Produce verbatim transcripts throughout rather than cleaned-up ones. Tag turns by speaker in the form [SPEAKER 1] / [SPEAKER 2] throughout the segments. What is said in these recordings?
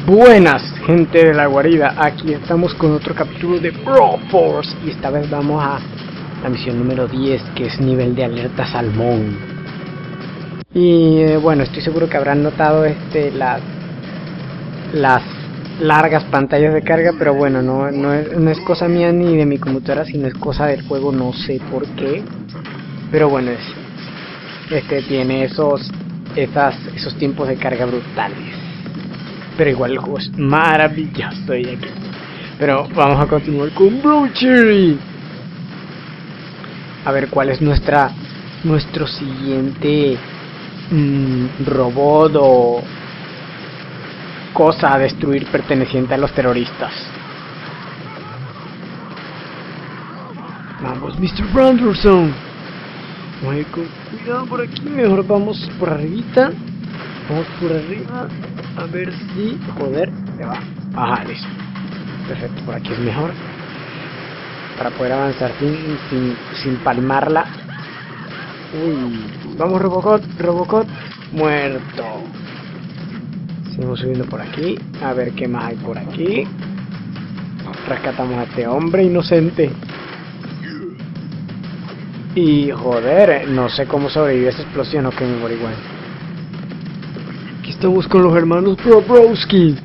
[SPEAKER 1] Buenas, gente de la guarida, aquí estamos con otro capítulo de Broforce y esta vez vamos a la misión número diez, que es nivel de alerta salmón. Y eh, bueno, estoy seguro que habrán notado este las las largas pantallas de carga, pero bueno, no, no, es, no es cosa mía ni de mi computadora, sino es cosa del juego, no sé por qué. Pero bueno, es, este tiene esos, esas, esos tiempos de carga brutales. Pero igual el juego es maravilloso y aquí. Pero vamos a continuar con Brocherry. A ver cuál es nuestra nuestro siguiente mmm, robot o cosa a destruir perteneciente a los terroristas. Vamos, mister Branderson. Vamos a ir con cuidado por aquí. Mejor vamos por arribita. Vamos por arriba. A ver si... Joder, se va. Ajá, listo. Perfecto, por aquí es mejor. Para poder avanzar sin, sin, sin palmarla. Uy. Vamos, Robocop, Robocop. Muerto. Seguimos subiendo por aquí. A ver qué más hay por aquí. Rescatamos a este hombre inocente. Y joder, no sé cómo sobrevive esa explosión o que me morí igual. Aquí estamos con los hermanos Brobrowski.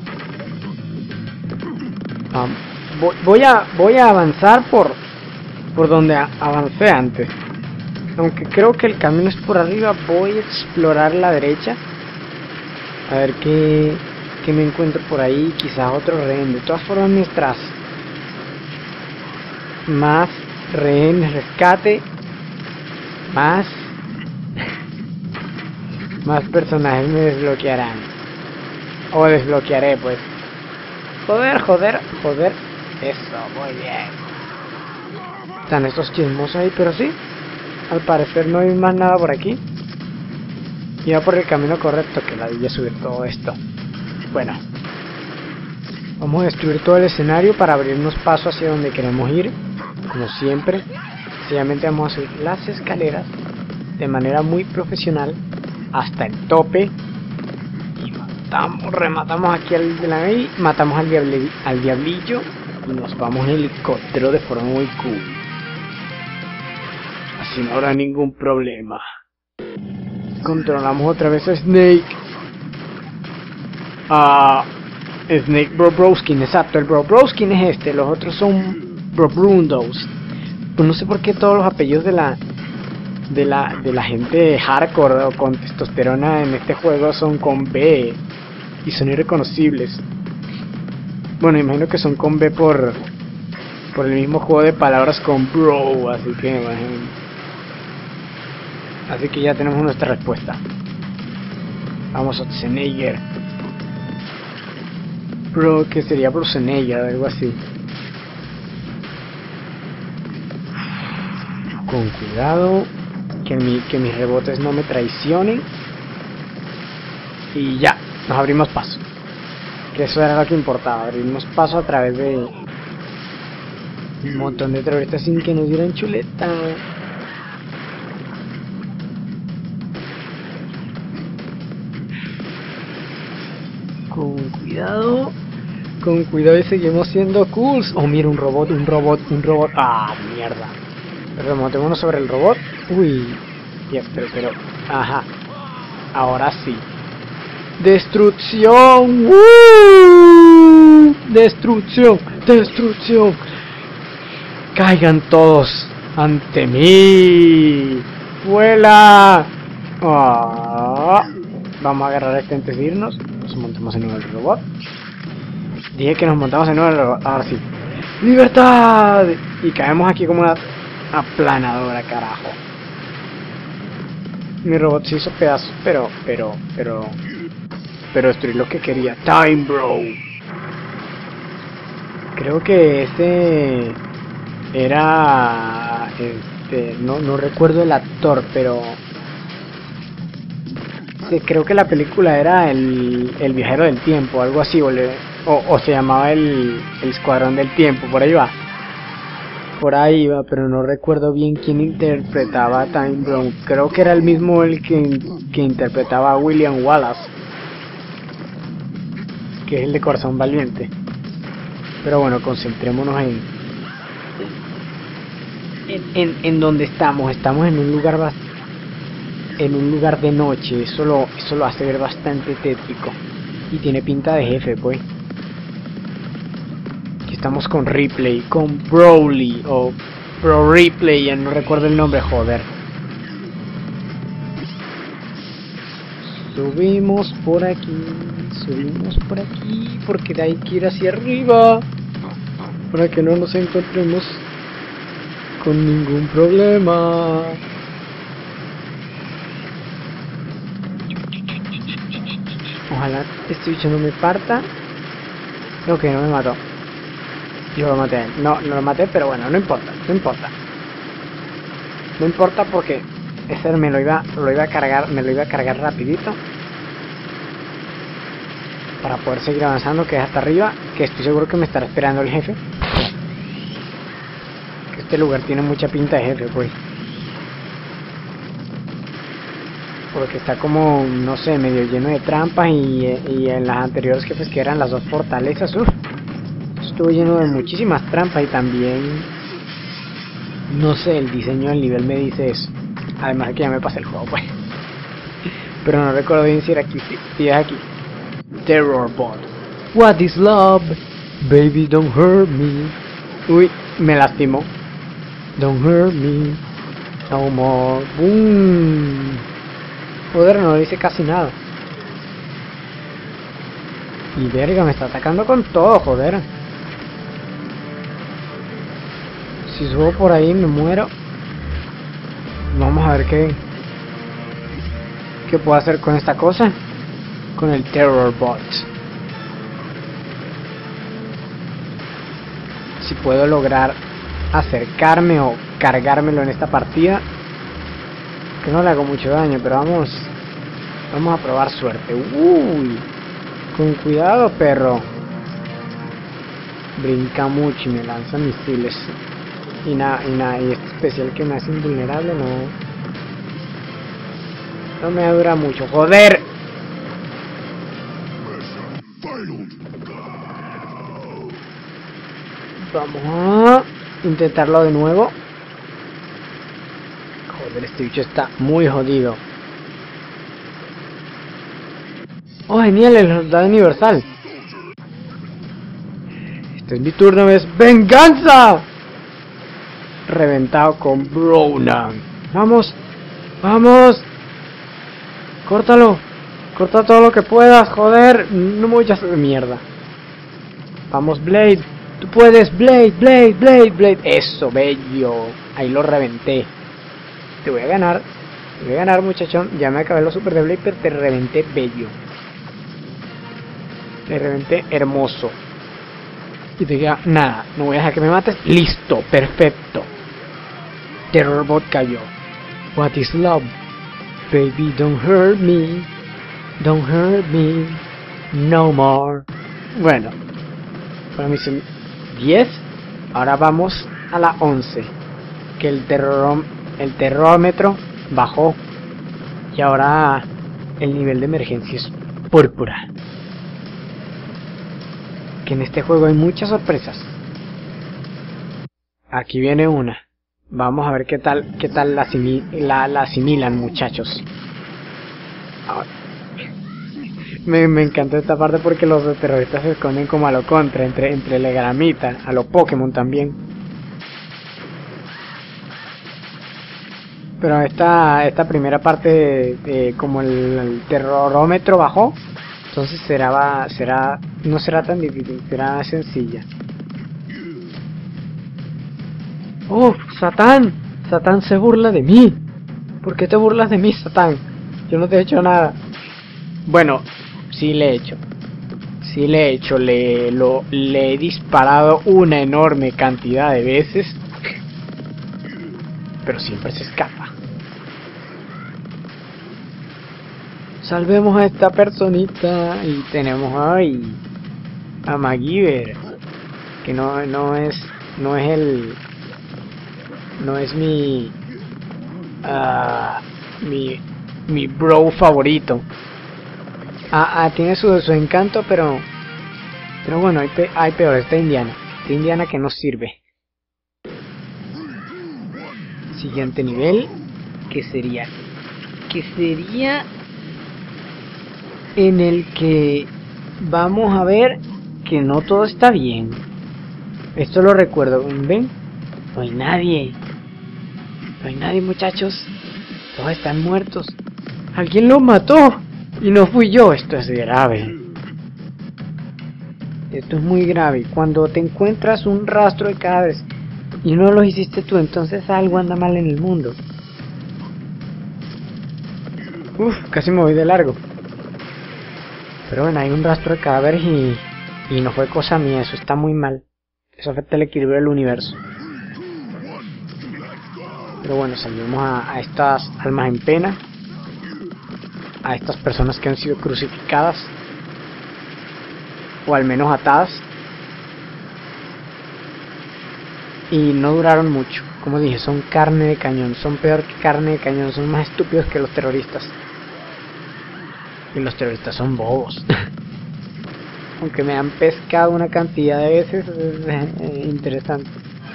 [SPEAKER 1] Um, voy, voy a voy a avanzar por por donde a, avancé antes. Aunque creo que el camino es por arriba, voy a explorar la derecha. A ver qué, qué me encuentro por ahí. Quizás otro rehén. De todas formas, mientras más rehenes rescate, más más personajes me desbloquearán. O desbloquearé, pues. Joder, joder, joder. Eso, muy bien. Están estos chismosos ahí, pero sí. Al parecer no hay más nada por aquí. Y va por el camino correcto, que la debía subir todo esto. Bueno. Vamos a destruir todo el escenario para abrirnos paso hacia donde queremos ir. Como siempre. Sencillamente vamos a subir las escaleras de manera muy profesional hasta el tope y matamos, rematamos aquí al de la ahí, matamos al, diable, al diablillo y nos vamos en helicóptero de forma muy cool. Así no habrá ningún problema. Controlamos otra vez a Snake. Ah, Snake Brobrowskin, exacto, el Brobrowskin es este, los otros son Brobrundos. Pues no sé por qué todos los apellidos de la de la de la gente hardcore o con testosterona en este juego son con B y son irreconocibles. Bueno, imagino que son con B por por el mismo juego de palabras con bro, así que imagino. Así que ya tenemos nuestra respuesta. Vamos a Schwarzenegger. Bro, que sería Schwarzenegger, algo así. Con cuidado, que, mi, que mis rebotes no me traicionen. Y ya, nos abrimos paso. Que eso era lo que importaba, abrimos paso a través de un montón de terroristas sin que nos dieran chuleta. Con cuidado, con cuidado y seguimos siendo cool. Oh, mira, un robot, un robot, un robot. Ah, mierda. Remontémonos sobre el robot. Uy. Ya, pero, pero. Ajá. Ahora sí. Destrucción. ¡Woo! Destrucción. Destrucción. Caigan todos ante mí. ¡Vuela! Oh. Vamos a agarrar este antes de irnos. Nos montamos en nuevo el robot. Dije que nos montamos en nuevo el robot. Ahora sí. ¡Libertad! Y caemos aquí como una aplanadora, carajo. Mi robot se hizo pedazos, pero, pero, pero, pero destruí lo que quería. Time Bro. Creo que ese era, este, no, no recuerdo el actor, pero sí, creo que la película era el, el viajero del tiempo, algo así, o, le, o, o se llamaba el, el escuadrón del tiempo, por ahí va. Por ahí iba, pero no recuerdo bien quién interpretaba a Time Bro. Creo que era el mismo el que, que interpretaba a William Wallace. que es el de Corazón Valiente. Pero bueno, concentrémonos en, en, en, en donde estamos. Estamos en un lugar bastante... en un lugar de noche, eso lo, eso lo hace ver bastante tétrico. Y tiene pinta de jefe, pues. Aquí estamos con Ripley, con Broly, o Bro Ripley, ya no recuerdo el nombre, joder. Subimos por aquí, subimos por aquí, porque hay que ir hacia arriba, para que no nos encontremos con ningún problema. Ojalá este bicho no me parta. Ok, no me mató. Yo lo maté. No, no lo maté, pero bueno, no importa, no importa. No importa porque ese me lo iba, lo iba a cargar, me lo iba a cargar rapidito. Para poder seguir avanzando, que es hasta arriba, que estoy seguro que me estará esperando el jefe. Que este lugar tiene mucha pinta de jefe, pues. Porque está como, no sé, medio lleno de trampas y, y en las anteriores jefes que eran las dos fortalezas, uff, estuvo lleno de muchísimas trampas y también, no sé, el diseño del nivel me dice eso. Además de que ya me pasé el juego, pues. Pero no recuerdo bien si era aquí, si es aquí. Terror Bot. What is love? Baby, don't hurt me. Uy, me lastimó. Don't hurt me. No more. Boom. Joder, no le hice casi nada. Y verga, me está atacando con todo, joder. Si subo por ahí me muero. Vamos a ver qué qué puedo hacer con esta cosa. Con el Terror Bot. Si puedo lograr acercarme o cargármelo en esta partida. Que no le hago mucho daño, pero vamos vamos a probar suerte. Uy, con cuidado, perro. Brinca mucho y me lanza misiles. Y nada, y nada, y este especial que me hace invulnerable no no me dura mucho. Joder. Vamos a intentarlo de nuevo. Joder, este bicho está muy jodido. Oh, genial, el soldado universal. Este es mi turno, es venganza. Reventado con Bronan. Vamos, vamos. Córtalo. Corta todo lo que puedas, joder. No me voy a hacer mierda. Vamos, Blade. Tú puedes, Blade, Blade, Blade, Blade. Eso, bello. Ahí lo reventé. Te voy a ganar. Te voy a ganar, muchachón. Ya me acabé los super de Blade, pero te reventé bello. Te reventé hermoso. Y te diga, nada, no voy a dejar que me mates. Listo, perfecto. Terror Bot cayó. What is love? Baby, don't hurt me. Don't hurt me. No more. Bueno. Para mí son diez. Ahora vamos a la once. Que el terror, el terrómetro bajó. Y ahora el nivel de emergencia es púrpura. Que en este juego hay muchas sorpresas. Aquí viene una. Vamos a ver qué tal, qué tal la, asimil, la, la asimilan, muchachos. Ahora. Me, me encanta esta parte porque los terroristas se esconden como a lo contra, entre, entre la gramita, a lo Pokémon también. Pero esta, esta primera parte, eh, como el, el terrorómetro bajó, entonces será, será, no será tan difícil, será sencilla. ¡Oh, Satán! Satán se burla de mí. ¿Por qué te burlas de mí, Satán? Yo no te he hecho nada. Bueno, sí le he hecho. Sí le he hecho. Le, lo, le he disparado una enorme cantidad de veces. Pero siempre se escapa. Salvemos a esta personita. Y tenemos ahí a MacGyver. Que no, no es. No es el. No es mi. Uh, mi. Mi bro favorito. Ah, ah, tiene su, su encanto, pero Pero bueno, hay, pe hay peor, esta indiana. Esta indiana que nos sirve. Siguiente nivel. ¿Qué sería? Que sería en el que vamos a ver que no todo está bien. Esto lo recuerdo. ¿Ven? No hay nadie. No hay nadie, muchachos. Todos están muertos. Alguien los mató. Y no fui yo. Esto es grave. Esto es muy grave. Cuando te encuentras un rastro de cadáveres y no lo hiciste tú, entonces algo anda mal en el mundo. Uf, casi me voy de largo. Pero bueno, hay un rastro de cadáveres y, y no fue cosa mía. Eso está muy mal. Eso afecta el equilibrio del universo. Pero bueno, salimos a, a estas almas en pena. A estas personas que han sido crucificadas. O al menos atadas. Y no duraron mucho. Como dije, son carne de cañón. Son peor que carne de cañón. Son más estúpidos que los terroristas. Y los terroristas son bobos. Aunque me han pescado una cantidad de veces. Es eh, interesante.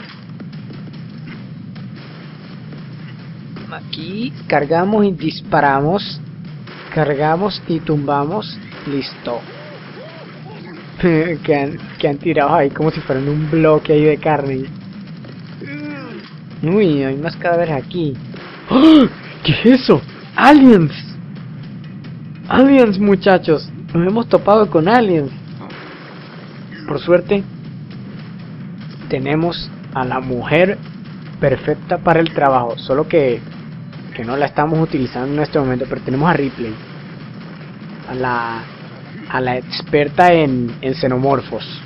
[SPEAKER 1] Aquí cargamos y disparamos. Cargamos y tumbamos. Listo. que, han, que han tirado ahí como si fueran un bloque ahí de carne. Uy, hay más cadáveres aquí. ¡Oh! ¿Qué es eso? ¡Aliens! ¡Aliens, muchachos! Nos hemos topado con aliens. Por suerte, tenemos a la mujer perfecta para el trabajo. Solo que, que no la estamos utilizando en este momento. Pero tenemos a Ripley. A la, a la experta en, en xenomorfos.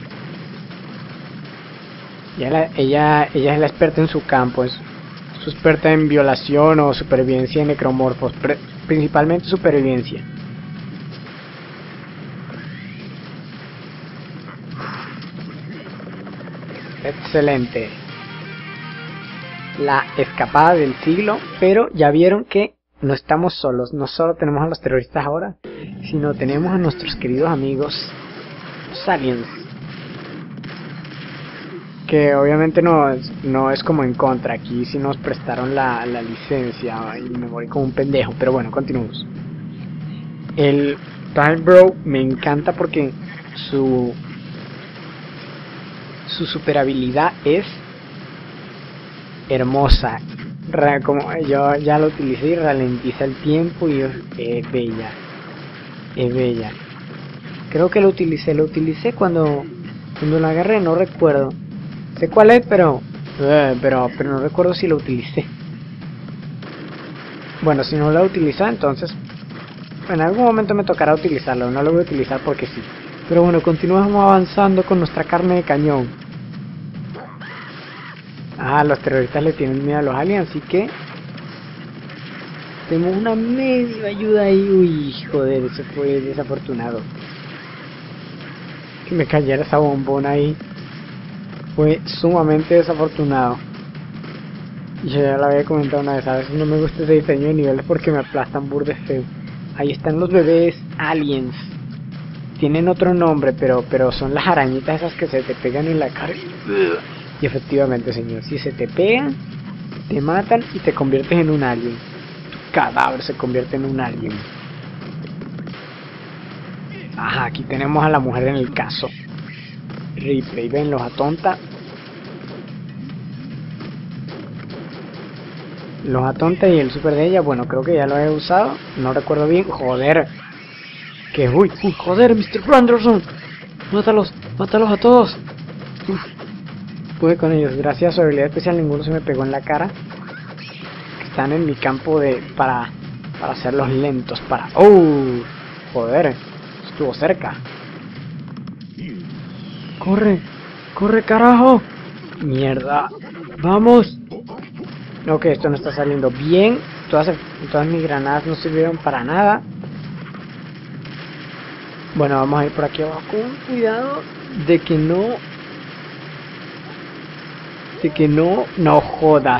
[SPEAKER 1] Ella, la, ella, ella es la experta en su campo, es su experta en violación o supervivencia en necromorfos, principalmente supervivencia. Excelente. La escapada del siglo, pero ya vieron que no estamos solos, no solo tenemos a los terroristas ahora, sino tenemos a nuestros queridos amigos, los aliens. Que obviamente no es, no es como en contra, aquí sí nos prestaron la, la licencia y me morí como un pendejo, pero bueno, continuamos. El Time Bro me encanta porque su su super habilidad es hermosa. Ra, como yo ya lo utilicé y ralentiza el tiempo y es bella, es bella. Creo que lo utilicé, lo utilicé cuando, cuando la agarré, no recuerdo. Sé cuál es, pero, uh, pero pero no recuerdo si lo utilicé. Bueno, si no lo he utilizado, entonces en algún momento me tocará utilizarlo. No lo voy a utilizar porque sí. Pero bueno, continuamos avanzando con nuestra carne de cañón. Ah, los terroristas le tienen miedo a los aliens, así que tenemos una media ayuda ahí. Uy, joder, eso fue desafortunado. Que me cayera esa bombona ahí. Fue sumamente desafortunado. Yo ya lo había comentado una vez, a veces no me gusta ese diseño de niveles porque me aplastan burde feo. Ahí están los bebés aliens. Tienen otro nombre, pero pero son las arañitas esas que se te pegan en la cara. Y efectivamente, señor, si se te pegan, te matan y te conviertes en un alien. Tu cadáver se convierte en un alien. Ajá, aquí tenemos a la mujer en el caso. Ripley, ven, los atonta. Los atonta y el super de ella, bueno, creo que ya lo he usado. No recuerdo bien. Joder. Que uy, uy, joder, mister Granderson. Mátalos, mátalos a todos. Uf, pude con ellos. Gracias a su habilidad especial, ninguno se me pegó en la cara. Están en mi campo de para, para hacerlos lentos. Para. ¡Oh! Joder, estuvo cerca. ¡Corre! ¡Corre, carajo! ¡Mierda! ¡Vamos! Ok, esto no está saliendo bien. Todas, todas mis granadas no sirvieron para nada. Bueno, vamos a ir por aquí abajo con cuidado de que no... De que no... No jodas.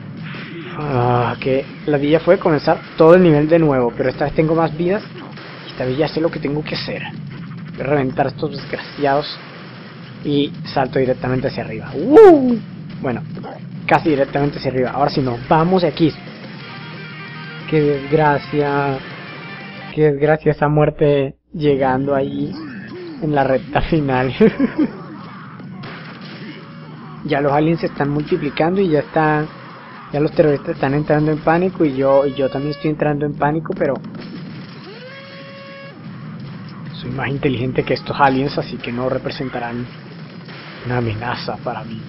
[SPEAKER 1] Ah, que la villa fue comenzar todo el nivel de nuevo. Pero esta vez tengo más vidas. Esta vez ya sé lo que tengo que hacer. Voy a reventar a estos desgraciados. Y salto directamente hacia arriba. ¡Uh! Bueno, casi directamente hacia arriba. Ahora sí, nos vamos de aquí. ¡Qué desgracia! ¡Qué desgracia esa muerte llegando ahí en la recta final! Ya los aliens se están multiplicando y ya está... Ya los terroristas están entrando en pánico y yo, y yo también estoy entrando en pánico, pero... Soy más inteligente que estos aliens, así que no representarán una amenaza para mí.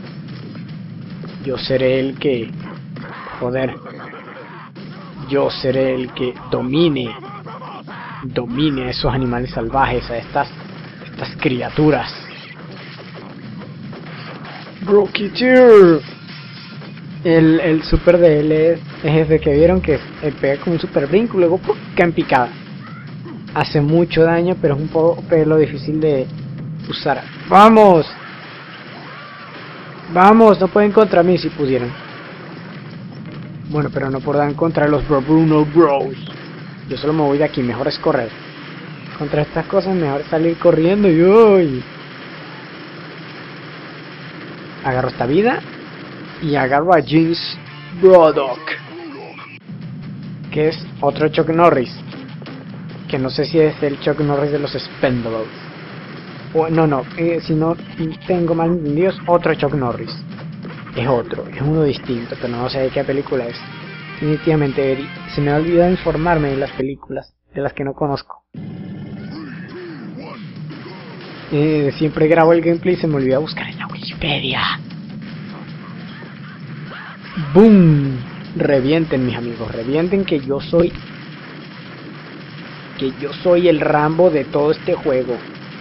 [SPEAKER 1] Yo seré el que... Joder. Yo seré el que domine. Domine a esos animales salvajes, a estas... Estas criaturas. Rocketeer. El, el super de él es, es ese que vieron que eh, pega con un super brinco y luego ¡pum! Cae en picada. Hace mucho daño, pero es un poco pelo difícil de usar. ¡Vamos! ¡Vamos! No pueden contra mí si pudieran. Bueno, pero no podrán contra los Bro Bruno Bros. Yo solo me voy de aquí, mejor es correr. Contra estas cosas mejor es salir corriendo y uy. Agarro esta vida y agarro a James Braddock, que es otro Chuck Norris, que no sé si es el Chuck Norris de los Expendables o no, no, eh, si no tengo mal entendido es otro Chuck Norris, es otro, es uno distinto, pero no sé de qué película es. Definitivamente se me ha olvidado informarme de las películas de las que no conozco. Eh, siempre grabo el gameplay y se me olvida buscar en la Wikipedia. ¡Boom! Revienten, mis amigos, revienten, que yo soy... Que yo soy el Rambo de todo este juego.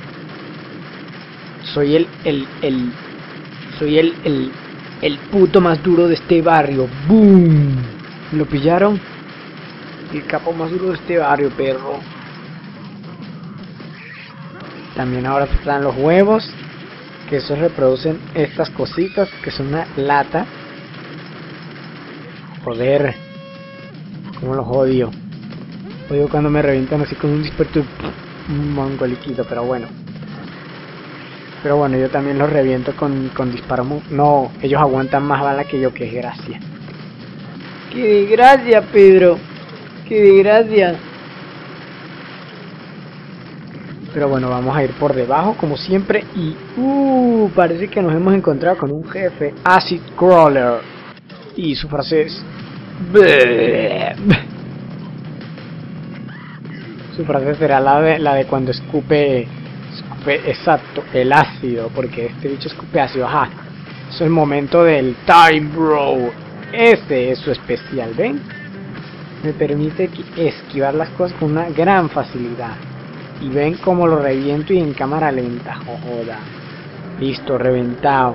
[SPEAKER 1] Soy el... el... el... Soy el... el... el puto más duro de este barrio. ¡Boom! ¿Lo pillaron? El capo más duro de este barrio, perro. También ahora están los huevos, que esos reproducen estas cositas, que son una lata. Joder, como los odio. Odio cuando me revientan así con un disperso, un mongoliquito, pero bueno. Pero bueno, yo también los reviento con, con disparo. No, ellos aguantan más bala que yo, que desgracia. ¡Qué desgracia, Pedro! ¡Qué desgracia! Pero bueno, vamos a ir por debajo como siempre y... Uh, parece que nos hemos encontrado con un jefe Acid Crawler. Y su frase es... Su frase será la de, la de cuando escupe... Escupe, exacto, el ácido. Porque este bicho escupe ácido, ajá. Es el momento del Time Bro. Ese es su especial, ¿ven? Me permite esquivar las cosas con una gran facilidad. Y ven cómo lo reviento y en cámara lenta, joda. Listo, reventado.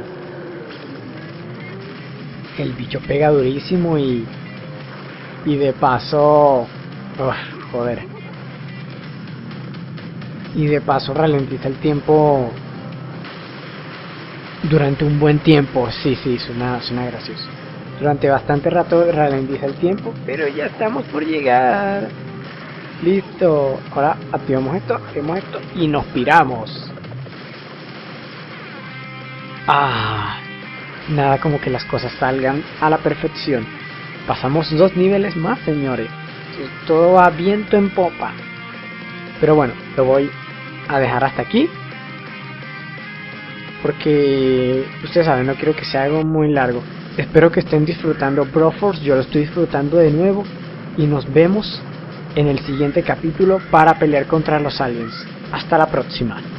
[SPEAKER 1] El bicho pega durísimo y... Y de paso... Uf, joder. Y de paso ralentiza el tiempo... Durante un buen tiempo. Sí, sí, suena, suena gracioso. Durante bastante rato ralentiza el tiempo, pero ya estamos por llegar. Listo, ahora activamos esto, activamos esto y nos piramos. Ah, nada como que las cosas salgan a la perfección. Pasamos dos niveles más, señores. Todo va viento en popa. Pero bueno, lo voy a dejar hasta aquí. Porque, ustedes saben, no quiero que sea algo muy largo. Espero que estén disfrutando Broforce, yo lo estoy disfrutando de nuevo. Y nos vemos en el siguiente capítulo para pelear contra los aliens. Hasta la próxima.